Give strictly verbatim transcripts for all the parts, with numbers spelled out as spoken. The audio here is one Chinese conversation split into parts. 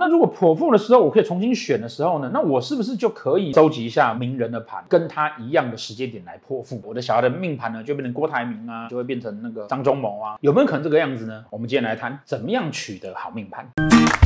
那如果剖腹的时候我可以重新选的时候呢，那我是不是就可以收集一下名人的盘，跟他一样的时间点来剖腹？我的小孩的命盘呢，就变成郭台铭啊，就会变成那个张忠谋啊，有没有可能这个样子呢？我们今天来谈怎么样取得好命盘。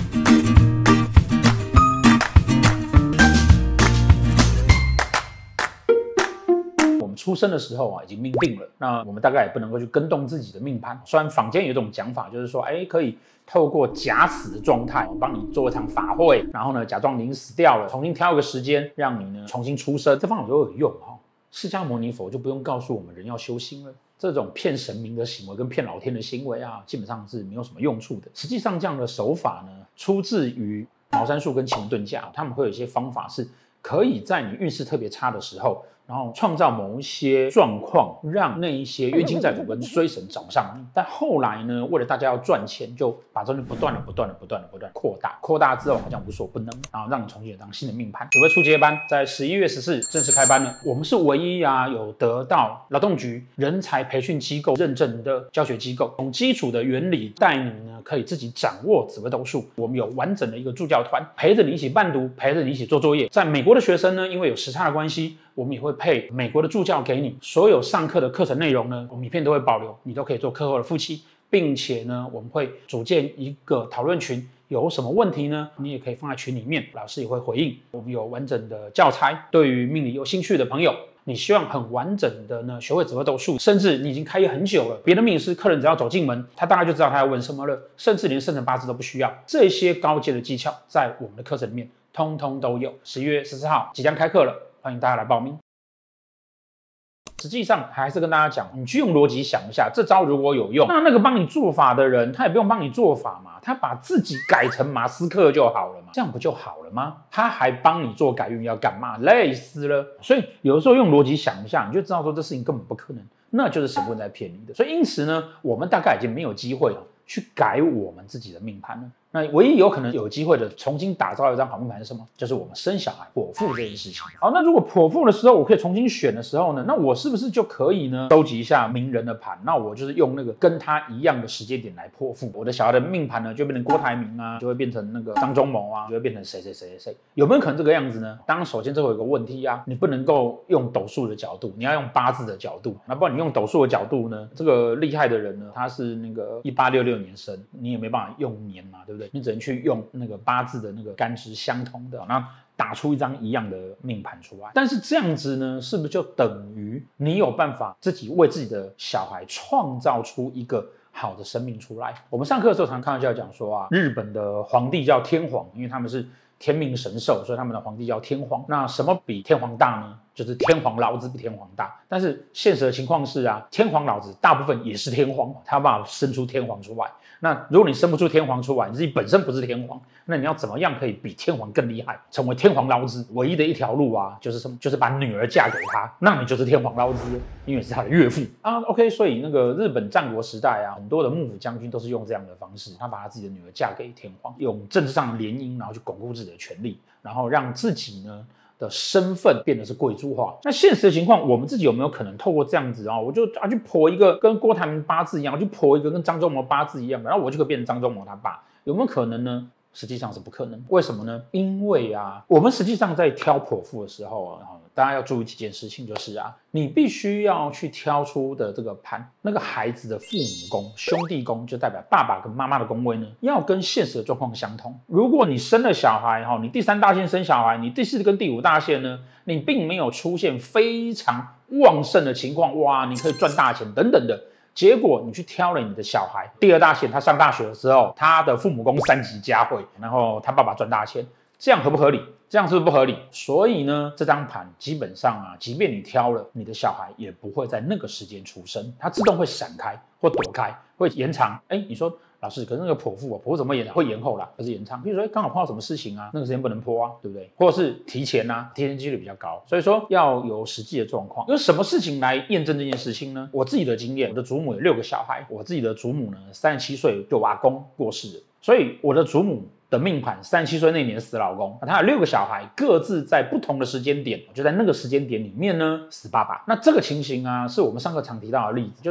出生的时候啊，已经命定了，那我们大概也不能够去跟动自己的命盘。虽然坊间有一种讲法，就是说，哎，可以透过假死的状态，帮你做一场法会，然后呢，假装您死掉了，重新挑一个时间，让你呢重新出生，这方法都有用哈。释迦牟尼佛就不用告诉我们人要修心了。这种骗神明的行为跟骗老天的行为啊，基本上是没有什么用处的。实际上，这样的手法呢，出自于茅山术跟乾遁甲，他们会有一些方法是可以在你运势特别差的时候，然后创造某一些状况，让那一些冤亲债主跟衰神找上你。但后来呢，为了大家要赚钱，就把这东西不断的、不断的、不断的、不断扩大，扩大之后好像无所不能，然后让你重新有张新的命盘。准备初阶班，在十一月十四正式开班了。我们是唯一啊有得到劳动局人才培训机构认证的教学机构，从基础的原理带你呢可以自己掌握紫微斗数。我们有完整的一个助教团，陪着你一起伴读，陪着你一起做作业。在美国的学生呢，因为有时差的关系，我们也会配美国的助教给你，所有上课的课程内容呢，我们影片都会保留，你都可以做课后的复习，并且呢，我们会组建一个讨论群，有什么问题呢，你也可以放在群里面，老师也会回应。我们有完整的教材，对于命理有兴趣的朋友，你希望很完整的呢学会紫微斗数，甚至你已经开业很久了，别的命理师客人只要走进门，他大概就知道他要问什么了，甚至连生辰八字都不需要。这些高阶的技巧在我们的课程里面通通都有。十一月十四号即将开课了，欢迎大家来报名。实际上还是跟大家讲，你去用逻辑想一下，这招如果有用，那那个帮你做法的人，他也不用帮你做法嘛，他把自己改成马斯克就好了嘛，这样不就好了吗？他还帮你做改运要干嘛？累死了。所以有的时候用逻辑想一下，你就知道说这事情根本不可能，那就是神棍在骗你的。所以因此呢，我们大概已经没有机会了去改我们自己的命盘了。那唯一有可能有机会的重新打造一张好命盘是什么？就是我们生小孩剖腹这件事情。好，那如果剖腹的时候我可以重新选的时候呢，那我是不是就可以呢收集一下名人的盘？那我就是用那个跟他一样的时间点来剖腹。我的小孩的命盘呢就变成郭台铭啊，就会变成那个张忠谋啊，就会变成谁谁谁谁谁。有没有可能这个样子呢？当然，首先这会有一个问题啊，你不能够用斗数的角度，你要用八字的角度。那不然你用斗数的角度呢，这个厉害的人呢，他是那个一八六六年生，你也没办法用年嘛，对不对？你只能去用那个八字的那个干支相同的，那打出一张一样的命盘出来。但是这样子呢，是不是就等于你有办法自己为自己的小孩创造出一个好的生命出来？我们上课的时候常开玩笑讲说啊，日本的皇帝叫天皇，因为他们是天命神兽，所以他们的皇帝叫天皇。那什么比天皇大呢？就是天皇老子比天皇大。但是现实的情况是啊，天皇老子大部分也是天皇，他有办法生出天皇出来。那如果你生不出天皇出来，你自己本身不是天皇，那你要怎么样可以比天皇更厉害，成为天皇老子？唯一的一条路啊，就是什么？就是把女儿嫁给他，那你就是天皇老子，因为是他的岳父啊。OK， 所以那个日本战国时代啊，很多的幕府将军都是用这样的方式，他把他自己的女儿嫁给天皇，用政治上的联姻，然后去巩固自己的权力，然后让自己呢的身份变得是贵族化。那现实的情况，我们自己有没有可能透过这样子啊，我就啊去剖一个跟郭台铭八字一样，我去剖一个跟张忠谋八字一样的，然后我就可以变成张忠谋他爸，有没有可能呢？实际上是不可能。为什么呢？因为啊，我们实际上在挑剖腹的时候啊，大家要注意几件事情，就是啊，你必须要去挑出的这个盘，那个孩子的父母宫、兄弟宫，就代表爸爸跟妈妈的宫位呢，要跟现实的状况相同。如果你生了小孩哈，你第三大线生小孩，你第四跟第五大线呢，你并没有出现非常旺盛的情况，哇，你可以赚大钱等等的。结果你去挑了你的小孩，第二大线他上大学的时候，他的父母宫三级佳慧，然后他爸爸赚大钱，这样合不合理？这样是不是不合理？所以呢，这张盘基本上啊，即便你挑了，你的小孩也不会在那个时间出生，它自动会闪开或躲开，会延长。哎，你说老师，可是那个剖腹啊，剖腹怎么延长？会延后啦，不是延长。比如说刚好碰到什么事情啊，那个时间不能剖啊，对不对？或者是提前啊，提前几率比较高。所以说要有实际的状况。有什么事情来验证这件事情呢？我自己的经验，我的祖母有六个小孩，我自己的祖母呢，三十七岁就我阿公过世了，所以我的祖母的命盘三十七岁那年死老公，他有六个小孩，各自在不同的时间点，就在那个时间点里面呢死爸爸。那这个情形啊，是我们上课常提到的例子，就是说，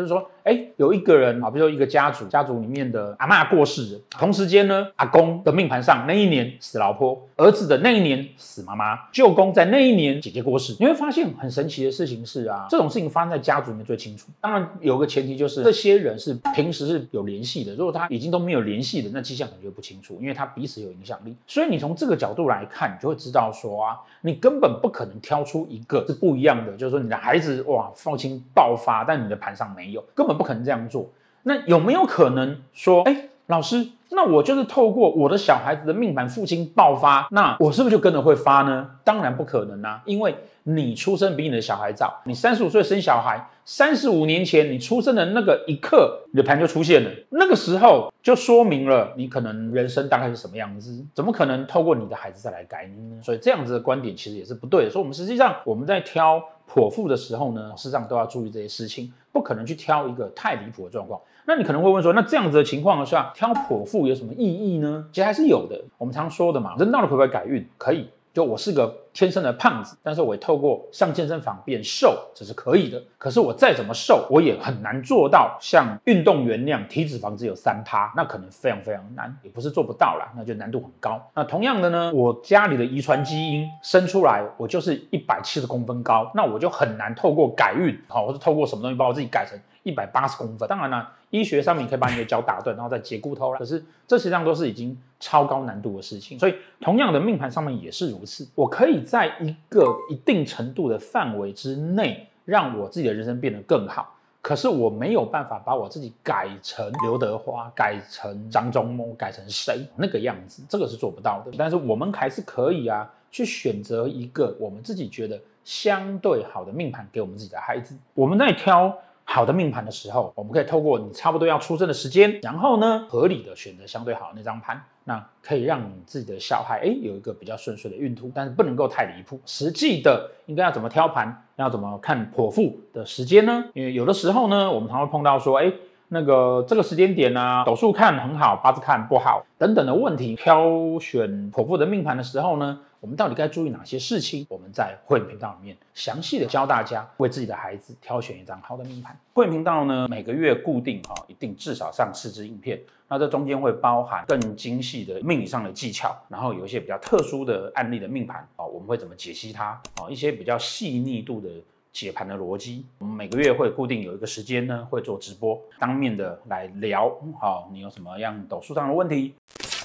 哎，有一个人啊，比如说一个家族，家族里面的阿嬷过世了，同时间呢，阿公的命盘上那一年死老婆，儿子的那一年死妈妈，舅公在那一年姐姐过世。你会发现很神奇的事情是啊，这种事情发生在家族里面最清楚。当然有个前提就是这些人是平时是有联系的，如果他已经都没有联系的，那迹象可能就不清楚，因为他彼此有影响力。所以你从这个角度来看，你就会知道说啊，你根本不可能挑出一个是不一样的，就是说你的孩子哇父亲爆发，但你的盘上没有，根本不可能这样做。那有没有可能说，哎，老师，那我就是透过我的小孩子的命盘父亲爆发，那我是不是就跟着会发呢？当然不可能啊，因为你出生比你的小孩早，你三十五岁生小孩，三十五年前你出生的那个一刻，你的盘就出现了，那个时候就说明了你可能人生大概是什么样子，怎么可能透过你的孩子再来改你呢？所以这样子的观点其实也是不对的。所以我们实际上我们在挑剖腹的时候呢，事实上都要注意这些事情，不可能去挑一个太离谱的状况。那你可能会问说，那这样子的情况下，挑剖腹有什么意义呢？其实还是有的。我们常说的嘛，人到底可不可以改运？可以。就我是个天生的胖子，但是我也透过上健身房变瘦，这是可以的。可是我再怎么瘦，我也很难做到像运动员那样体脂肪只有 百分之三，那可能非常非常难，也不是做不到啦，那就难度很高。那同样的呢，我家里的遗传基因生出来，我就是一百七十公分高，那我就很难透过改运，好，或是透过什么东西把我自己改成一百八十公分。当然啦，医学上面可以把你的脚打断，然后再截骨头啦。可是这实际上都是已经超高难度的事情，所以同样的命盘上面也是如此。我可以在一个一定程度的范围之内，让我自己的人生变得更好。可是我没有办法把我自己改成刘德华，改成张忠谋，改成谁那个样子，这个是做不到的。但是我们还是可以啊，去选择一个我们自己觉得相对好的命盘给我们自己的孩子。我们在挑好的命盘的时候，我们可以透过你差不多要出生的时间，然后呢，合理的选择相对好的那张盘，那可以让你自己的小孩哎有一个比较顺遂的运途，但是不能够太离谱。实际的应该要怎么挑盘，要怎么看剖腹的时间呢？因为有的时候呢，我们常会碰到说，哎，那个这个时间点啊，斗数看很好，八字看不好等等的问题。挑选剖腹的命盘的时候呢，我们到底该注意哪些事情？我们在慧眼频道里面详细的教大家为自己的孩子挑选一张好的命盘。慧眼频道呢，每个月固定哈、哦，一定至少上四支影片。那这中间会包含更精细的命理上的技巧，然后有一些比较特殊的案例的命盘哦，我们会怎么解析它哦，一些比较细腻度的解盘的逻辑。我们每个月会固定有一个时间呢，会做直播，当面的来聊。好、哦，你有什么样斗数上的问题？